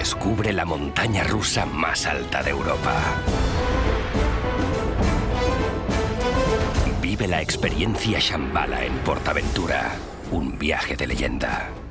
Descubre la montaña rusa más alta de Europa. Vive la experiencia Shambhala en PortAventura, un viaje de leyenda.